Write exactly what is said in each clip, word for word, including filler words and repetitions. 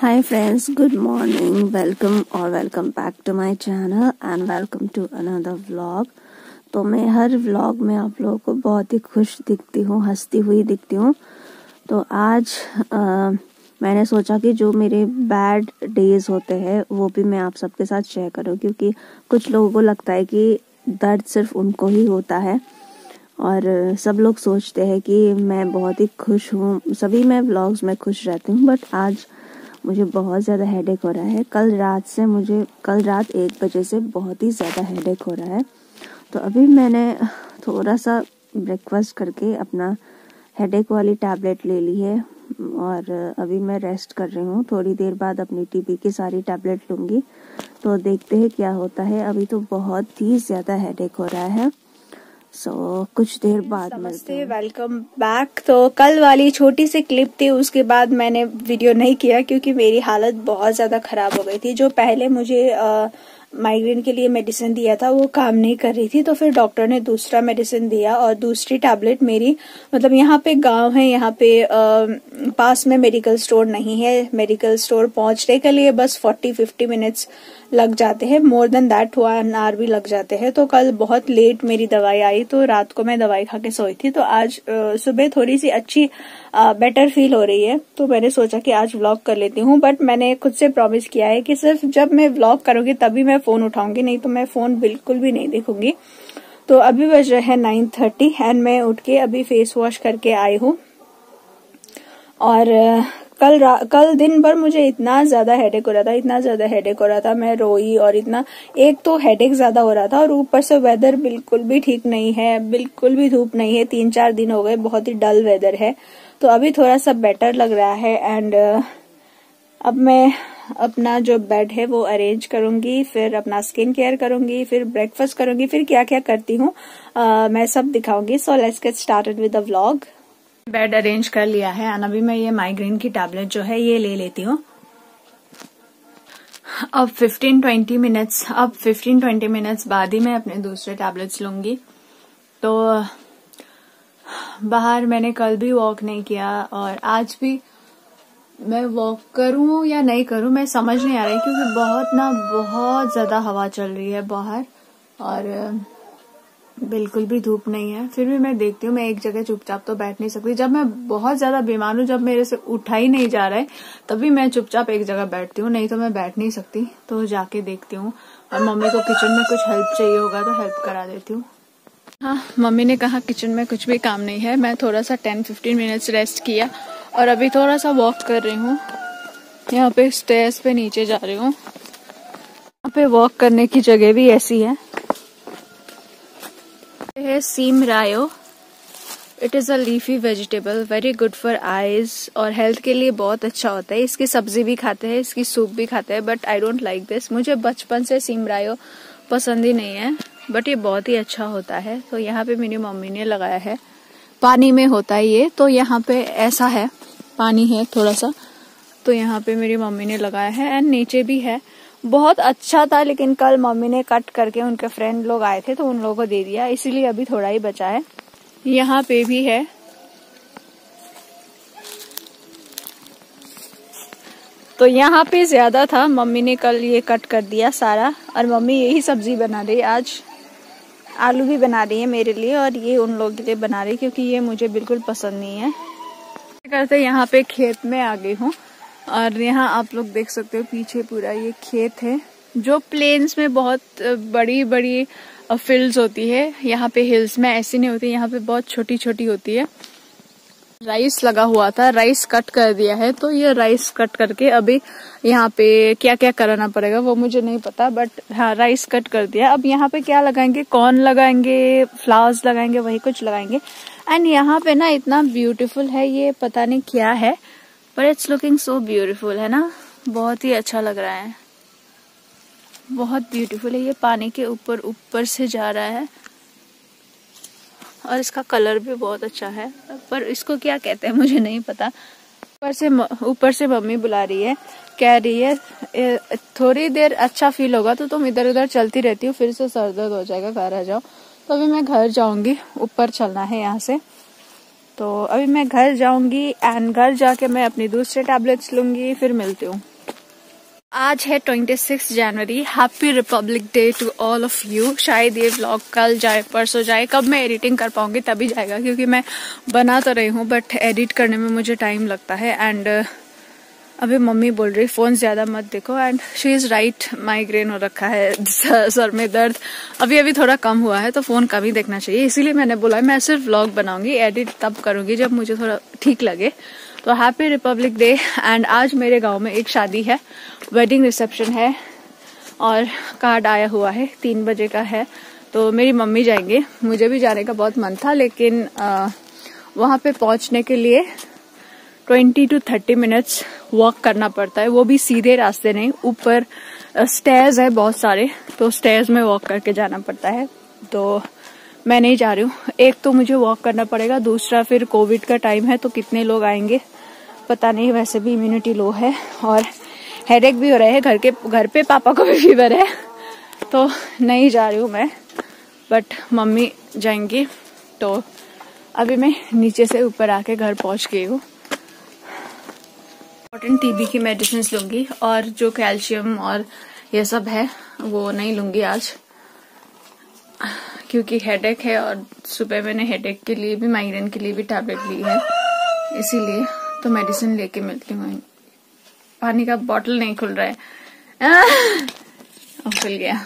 Hi friends, good morning. Welcome or welcome back to my channel and welcome to another vlog. तो मैं हर vlog में आप लोगों को बहुत ही खुश दिखती हूँ, हंसती हुई दिखती हूँ। तो आज आ, मैंने सोचा कि जो मेरे बैड डेज होते हैं वो भी मैं आप सबके साथ शेयर करूँ, क्योंकि कुछ लोगों को लगता है कि दर्द सिर्फ उनको ही होता है और सब लोग सोचते हैं कि मैं बहुत ही खुश हूँ। सभी मैं व्लॉग्स में खुश रहती हूँ, बट आज मुझे बहुत ज़्यादा हेडेक हो रहा है। कल रात से मुझे कल रात एक बजे से बहुत ही ज़्यादा हेडेक हो रहा है। तो अभी मैंने थोड़ा सा ब्रेकफास्ट करके अपना हेडेक वाली टैबलेट ले ली है और अभी मैं रेस्ट कर रही हूँ। थोड़ी देर बाद अपनी टीबी की सारी टैबलेट लूँगी, तो देखते हैं क्या होता है। अभी तो बहुत ही ज़्यादा हेडेक हो रहा है। सो so, कुछ देर बाद नमस्ते, वेलकम बैक। तो कल वाली छोटी सी क्लिप थी, उसके बाद मैंने वीडियो नहीं किया क्योंकि मेरी हालत बहुत ज्यादा खराब हो गई थी। जो पहले मुझे आ, माइग्रेन के लिए मेडिसिन दिया था वो काम नहीं कर रही थी, तो फिर डॉक्टर ने दूसरा मेडिसिन दिया और दूसरी टैबलेट मेरी मतलब यहाँ पे गांव है, यहाँ पे आ, पास में मेडिकल स्टोर नहीं है। मेडिकल स्टोर पहुंचने के लिए बस फोर्टी फिफ्टी मिनट्स लग जाते हैं, more than that one hour भी लग जाते हैं। तो कल बहुत लेट मेरी दवाई आई, तो रात को मैं दवाई खा के सोई थी। तो आज सुबह थोड़ी सी अच्छी बेटर फील हो रही है, तो मैंने सोचा कि आज व्लॉग कर लेती हूँ। बट मैंने खुद से प्रॉमिस किया है कि सिर्फ जब मैं व्लॉग करूंगी तभी मैं फोन उठाऊंगी, नहीं तो मैं फोन बिल्कुल भी नहीं देखूंगी। तो अभी बज रहे हैं नाइन थर्टी एंड मैं उठ के अभी फेस वॉश करके आई हूँ। और कल कल दिन भर मुझे इतना ज्यादा हेडेक हो रहा था, इतना ज्यादा हेडेक हो रहा था, मैं रोई। और इतना एक तो हेडेक ज्यादा हो रहा था और ऊपर से वेदर बिल्कुल भी ठीक नहीं है, बिल्कुल भी धूप नहीं है। तीन चार दिन हो गए, बहुत ही डल वेदर है। तो अभी थोड़ा सा बेटर लग रहा है एंड अब मैं अपना जो बेड है वो अरेंज करूंगी, फिर अपना स्किन केयर करूंगी, फिर ब्रेकफास्ट करूंगी, फिर क्या क्या करती हूँ मैं सब दिखाऊंगी। So let's get started with the vlog. Bed arrange कर लिया है और अभी मैं ये माइग्रेन की टैबलेट जो है ये ले लेती हूँ। अब फिफ्टीन ट्वेंटी मिनट्स अब फिफ्टीन ट्वेंटी मिनट्स बाद ही मैं अपने दूसरे टैबलेट्स लूंगी। तो बाहर मैंने कल भी वॉक नहीं किया और आज भी मैं वॉक करूं या नहीं करूं मैं समझ नहीं आ रही, क्योंकि बहुत ना बहुत ज्यादा हवा चल रही है बाहर और बिल्कुल भी धूप नहीं है। फिर भी मैं देखती हूँ, मैं एक जगह चुपचाप तो बैठ नहीं सकती। जब मैं बहुत ज्यादा बीमार हूँ, जब मेरे से उठा ही नहीं जा रहा है, तभी मैं चुपचाप एक जगह बैठती हूँ, नहीं तो मैं बैठ नहीं सकती। तो जाके देखती हूँ और मम्मी को किचन में कुछ हेल्प चाहिए होगा तो हेल्प करा देती हूँ। हाँ, मम्मी ने कहा किचन में कुछ भी काम नहीं है। मैं थोड़ा सा टेन फिफ्टीन मिनट्स रेस्ट किया और अभी थोड़ा सा वॉक कर रही हूँ। यहाँ पे स्टेयर्स पे नीचे जा रही हूँ। यहाँ पे वॉक करने की जगह भी ऐसी है। है सीम रायो। It is a leafy vegetable, very good for eyes और हेल्थ के लिए बहुत अच्छा होता है। इसकी सब्जी भी खाते हैं, इसकी सूप भी खाते हैं, but I don't like this. मुझे बचपन से सीम रायो पसंद ही नहीं है, बट ये बहुत ही अच्छा होता है। तो यहाँ पे मेरी मम्मी ने लगाया है, पानी में होता है ये। तो यहाँ पे ऐसा है, पानी है थोड़ा सा, तो यहाँ पे मेरी मम्मी ने लगाया है एंड नीचे भी है। बहुत अच्छा था, लेकिन कल मम्मी ने कट करके, उनके फ्रेंड लोग आए थे तो उन लोगों को दे दिया, इसीलिए अभी थोड़ा ही बचा है। यहाँ पे भी है। तो यहाँ पे ज्यादा था, मम्मी ने कल ये कट कर दिया सारा और मम्मी यही सब्जी बना रही है आज। आलू भी बना रही है मेरे लिए और ये उन लोगों के लिए बना रही है, क्योंकि ये मुझे बिल्कुल पसंद नहीं है। करते यहाँ पे खेत में आ गई हूँ और यहाँ आप लोग देख सकते हो पीछे पूरा ये खेत है। जो प्लेन्स में बहुत बड़ी बड़ी फील्ड्स होती है, यहाँ पे हिल्स में ऐसी नहीं होती, यहाँ पे बहुत छोटी छोटी होती है। राइस लगा हुआ था, राइस कट कर दिया है। तो ये राइस कट करके अभी यहाँ पे क्या क्या कराना पड़ेगा वो मुझे नहीं पता, बट हाँ राइस कट कर दिया। अब यहाँ पे क्या लगाएंगे, कॉर्न लगाएंगे, फ्लावर्स लगाएंगे, वही कुछ लगाएंगे। एंड यहाँ पे ना इतना ब्यूटीफुल है, ये पता नहीं क्या है, पर इट्स लुकिंग सो ब्यूटीफुल है ना, बहुत ही अच्छा लग रहा है, बहुत ब्यूटीफुल है। ये पानी के ऊपर ऊपर से जा रहा है और इसका कलर भी बहुत अच्छा है, पर इसको क्या कहते हैं मुझे नहीं पता। ऊपर से ऊपर से मम्मी बुला रही है, कह रही है थोड़ी देर अच्छा फील होगा तो तुम इधर उधर चलती रहती हो, फिर से सर दर्द हो जाएगा, घर आ जाओ। तो अभी मैं घर जाऊंगी, ऊपर चलना है यहाँ से। तो अभी मैं घर जाऊंगी एंड घर जाके मैं अपनी दूसरे टैबलेट्स लूंगी, फिर मिलती हूँ। आज है छब्बीस जनवरी। Happy republic day to all of you. शायद ये व्लॉग कल जाए परसों जाए, कब मैं एडिटिंग कर पाऊंगी तभी जाएगा, क्योंकि मैं बना तो रही हूँ बट एडिट करने में मुझे टाइम लगता है। एंड अभी मम्मी बोल रही फोन ज्यादा मत देखो, and she is right. Migraine हो रखा है, सर में दर्द अभी अभी थोड़ा कम हुआ है, तो फोन कम ही देखना चाहिए। इसीलिए मैंने बोला मैं सिर्फ व्लॉग बनाऊंगी, एडिट तब करूंगी जब मुझे थोड़ा ठीक लगे। तो हैप्पी रिपब्लिक डे। एंड आज मेरे गांव में एक शादी है, वेडिंग रिसेप्शन है और कार्ड आया हुआ है, तीन बजे का है। तो मेरी मम्मी जाएंगे, मुझे भी जाने का बहुत मन था, लेकिन आ, वहां पे पहुंचने के लिए twenty to thirty minutes walk करना पड़ता है, वो भी सीधे रास्ते नहीं, ऊपर स्टेयर्स है बहुत सारे, तो स्टेयर्स में वॉक करके जाना पड़ता है। तो मैं नहीं जा रही हूँ। एक तो मुझे वॉक करना पड़ेगा, दूसरा फिर कोविड का टाइम है तो कितने लोग आएंगे पता नहीं, वैसे भी इम्यूनिटी लो है और हेडेक भी हो रहे हैं। घर के घर पे पापा को भी फीवर है, तो नहीं जा रही हूँ मैं, बट मम्मी जाएंगी। तो अभी मैं नीचे से ऊपर आके घर पहुंच गई हूँ। इम्पोर्टेंट टीबी की मेडिसिन लूंगी और जो कैल्शियम और ये सब है वो नहीं लूंगी आज, क्योंकि हेडेक है और सुबह मैंने हेडेक के लिए भी माइग्रेन के लिए भी टैबलेट ली है, इसीलिए तो मेडिसिन लेके मिलती हूँ। पानी का बॉटल नहीं खुल रहा है, खुल गया।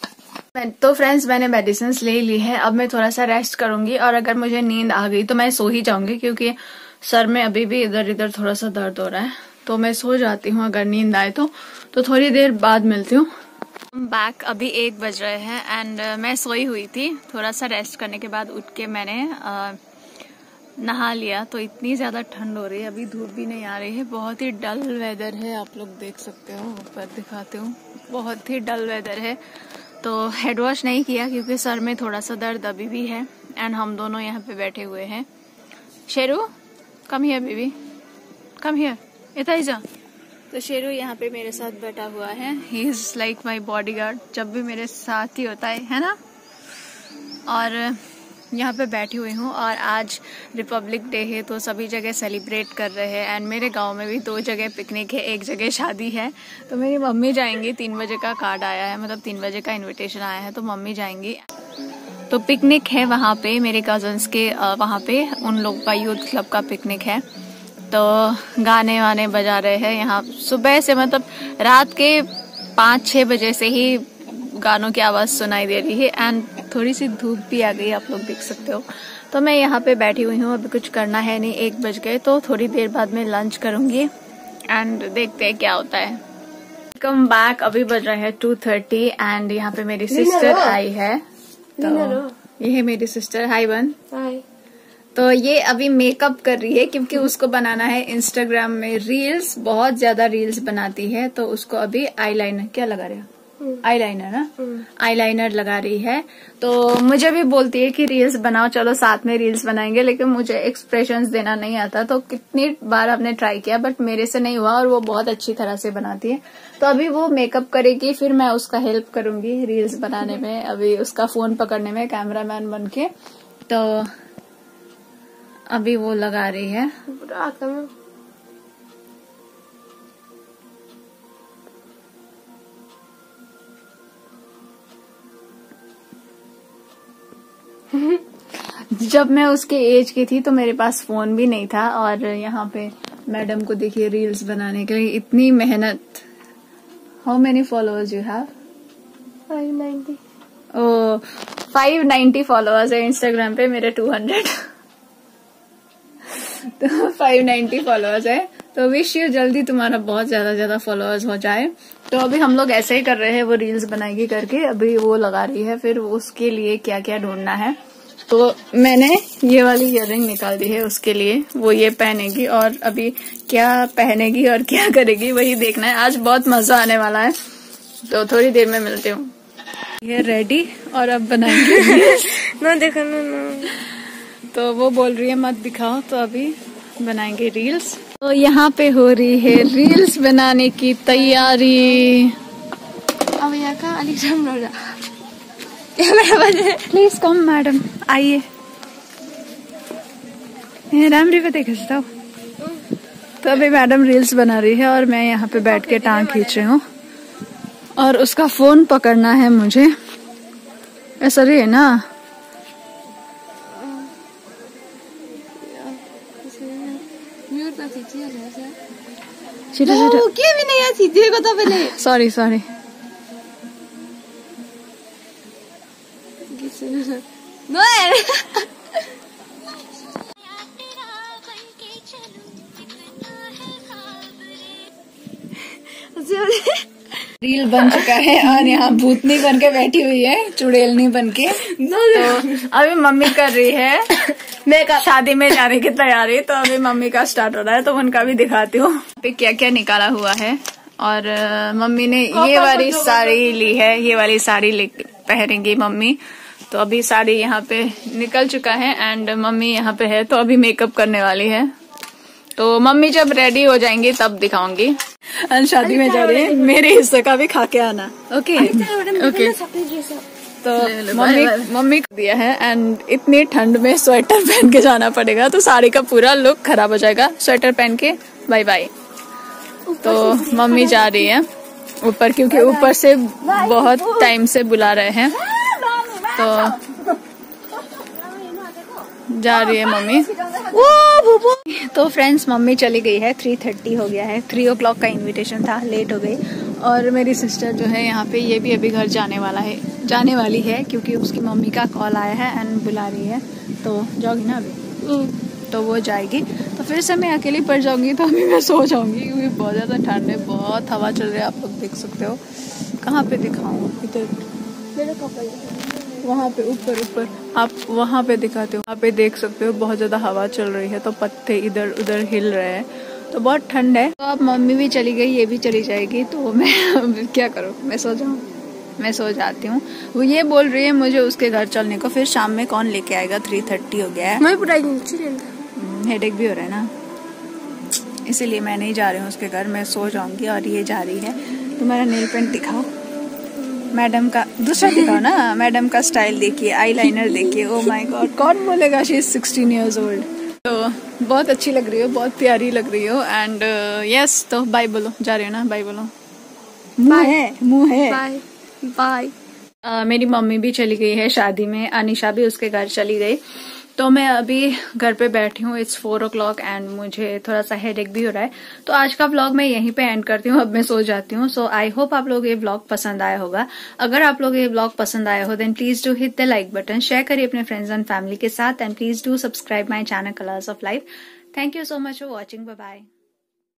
तो फ्रेंड्स मैंने मेडिसिन ले ली है, अब मैं थोड़ा सा रेस्ट करूंगी और अगर मुझे नींद आ गई तो मैं सो ही जाऊंगी, क्योंकि सर में अभी भी इधर इधर थोड़ा सा दर्द हो रहा है, तो मैं सो जाती हूँ अगर नींद आए तो। तो थोड़ी देर बाद मिलती हूँ। बैक अभी एक बज रहे हैं एंड uh, मैं सोई हुई थी, थोड़ा सा रेस्ट करने के बाद उठ के मैंने uh, नहा लिया। तो इतनी ज्यादा ठंड हो रही है, अभी धूप भी नहीं आ रही है, बहुत ही डल वेदर है, आप लोग देख सकते हो, ऊपर दिखाते हूँ, बहुत ही डल वेदर है। तो हेड वॉश नहीं किया क्योंकि सर में थोड़ा सा दर्द अभी भी है। एंड हम दोनों यहाँ पे बैठे हुए हैं। Sheru come here baby, come here, इतना जा। तो शेरू यहाँ पे मेरे साथ बैठा हुआ है, he is like my bodyguard, जब भी मेरे साथ ही होता है है ना। और यहाँ पे बैठी हुई हूँ और आज रिपब्लिक डे है तो सभी जगह सेलिब्रेट कर रहे हैं। एंड मेरे गांव में भी दो जगह पिकनिक है, एक जगह शादी है। तो मेरी मम्मी जाएंगी, तीन बजे का कार्ड आया है, मतलब तीन बजे का इन्विटेशन आया है, तो मम्मी जाएंगी। तो पिकनिक है वहाँ पे मेरे कजन्स के, वहाँ पे उन लोग का यूथ क्लब का पिकनिक है। तो गाने वाने बजा रहे हैं यहाँ सुबह से, मतलब रात के पाँच छः बजे से ही गानों की आवाज़ सुनाई दे रही है। एंड थोड़ी सी धूप भी आ गई, आप लोग देख सकते हो। तो मैं यहाँ पे बैठी हुई हूँ, अभी कुछ करना है नहीं, एक बज गए, तो थोड़ी देर बाद मैं लंच करूँगी एंड देखते हैं क्या होता है। Welcome back. अभी बज रहे हैं टू थर्टी एंड यहाँ पे मेरी सिस्टर आई है। तो ये है मेरी सिस्टर, हाई वन। हाई। तो ये अभी मेकअप कर रही है क्योंकि उसको बनाना है इंस्टाग्राम में रील्स, बहुत ज्यादा रील्स बनाती है, तो उसको अभी आईलाइनर, क्या लगा रहे हो, आईलाइनर ना, आईलाइनर लगा रही है। तो मुझे भी बोलती है कि रील्स बनाओ, चलो साथ में रील्स बनाएंगे, लेकिन मुझे एक्सप्रेशंस देना नहीं आता। तो कितनी बार हमने ट्राई किया बट मेरे से नहीं हुआ, और वो बहुत अच्छी तरह से बनाती है। तो अभी वो मेकअप करेगी, फिर मैं उसका हेल्प करूंगी रील्स बनाने में, अभी उसका फोन पकड़ने में, कैमरामैन बन के। तो अभी वो लगा रही है। जब मैं उसके एज की थी तो मेरे पास फोन भी नहीं था, और यहाँ पे मैडम को देखिए रील्स बनाने के लिए इतनी मेहनत। How many followers you have? Five ninety. Oh, five ninety followers है इंस्टाग्राम पे, मेरे टू हंड्रेड। तो फाइव नाइन्टी फॉलोअर्स है। तो विश यू जल्दी तुम्हारा बहुत ज्यादा ज्यादा फॉलोअर्स हो जाए। तो अभी हम लोग ऐसे ही कर रहे हैं, वो रील्स बनाएगी करके, अभी वो लगा रही है, फिर उसके लिए क्या क्या ढूंढना है। तो मैंने ये वाली ईयररिंग निकाल दी है उसके लिए, वो ये पहनेगी, और अभी क्या पहनेगी और क्या करेगी वही देखना है। आज बहुत मजा आने वाला है, तो थोड़ी देर में मिलती हूँ। ये रेडी, और अब बनाएंगे। ना देखो ना, ना। तो वो बोल रही है मत दिखाओ, तो अभी बनाएंगे रील्स। तो यहाँ पे हो रही है रील्स बनाने की तैयारी। अब यहाँ का अलीग्राम रोजा प्लीज कम मैडम, आइए। रामरी पे देख सकता हूँ। तो अभी मैडम रील्स बना रही है और मैं यहाँ पे बैठ के टांग खींच रही हूँ। और उसका फोन पकड़ना है मुझे। ऐसा रही है ना? छिटो छिटो के भी नहीं छिटिएको तपाईले। सरी सरी। रील बन चुका है और यहाँ भूतनी बन के बैठी हुई है, चुड़ैलनी बन के। तो अभी मम्मी कर रही है मेकअप, शादी में जाने की तैयारी। तो अभी मम्मी का स्टार्ट हो रहा है, तो उनका भी दिखाती हूँ पे क्या क्या निकाला हुआ है। और मम्मी ने ये वाली साड़ी ली है, ये वाली साड़ी पहनेंगी मम्मी। तो अभी साड़ी यहाँ पे निकल चुका है एंड मम्मी यहाँ पे है, तो अभी मेकअप करने वाली है। तो मम्मी जब रेडी हो जाएंगी तब दिखाऊंगी। शादी में जा रही है, मेरे हिस्से का भी खा के आना। Okay okay. तो मम्मी मम्मी को दिया है एंड इतनी ठंड में स्वेटर पहन के जाना पड़ेगा, तो साड़ी का पूरा लुक खराब हो जाएगा। स्वेटर पहन के बाय बाय। तो मम्मी जा रही है ऊपर, क्योंकि ऊपर से बहुत टाइम से बुला रहे हैं, तो जा रही है मम्मी। तो फ्रेंड्स मम्मी चली गई है, थ्री थर्टी हो गया है। थ्री ओ क्लॉक का इनविटेशन था, लेट हो गई। और मेरी सिस्टर जो है यहाँ पे, ये भी अभी घर जाने वाला है जाने वाली है क्योंकि उसकी मम्मी का कॉल आया है एंड बुला रही है। तो जाओगी ना अभी? तो वो जाएगी, तो फिर से मैं अकेली पड़ जाऊंगी। तो अभी मैं सो जाऊंगी क्योंकि बहुत ज़्यादा ठंड है, बहुत हवा चल रही है। आप लोग देख सकते हो। कहाँ पे दिखाऊँ? इधर वहाँ पे ऊपर ऊपर, आप वहाँ पे दिखाते हो, वहाँ पे देख सकते हो बहुत ज्यादा हवा चल रही है, तो पत्ते इधर उधर हिल रहे हैं, तो बहुत ठंड है। तो अब मम्मी भी चली गई, ये भी चली जाएगी, तो मैं क्या करूँ? मैं सो जाऊँ? मैं सो जाती हूँ। वो ये बोल रही है मुझे उसके घर चलने को, फिर शाम में कौन लेके आएगा? थ्री थर्टी हो गया है, हेडेक भी हो रहा है ना, इसीलिए मैं नहीं जा रही हूँ उसके घर, मैं सो जाऊंगी। और ये जा रही है। तुम्हारा नेल पेंट दिखाओ, मैडम का दूसरा दिखाओ ना, मैडम का स्टाइल देखिए, आईलाइनर देखिए। ओ माय गॉड, कौन बोलेगा she is sixteen years old. तो बहुत अच्छी लग रही हो, बहुत प्यारी लग रही हो। एंड यस uh, yes, तो बाय बोलो, जा रही हो ना? बाय बोलो। मुंह है, मुंह है। Bye bye. uh, मेरी मम्मी भी चली गई है शादी में, अनिशा भी उसके घर चली गई। तो मैं अभी घर पे बैठी हूँ। It's four o'clock and मुझे थोड़ा सा हेडेक भी हो रहा है। तो आज का व्लॉग मैं यहीं पे एंड करती हूँ, अब मैं सो जाती हूँ। सो आई होप आप लोग ये व्लॉग पसंद आया होगा। अगर आप लोग ये व्लॉग पसंद आया हो then please do hit the like button, share करिए अपने फ्रेंड्स एंड फैमिली के साथ, and please do subscribe my channel colours of life. Thank you so much for watching. Bye bye.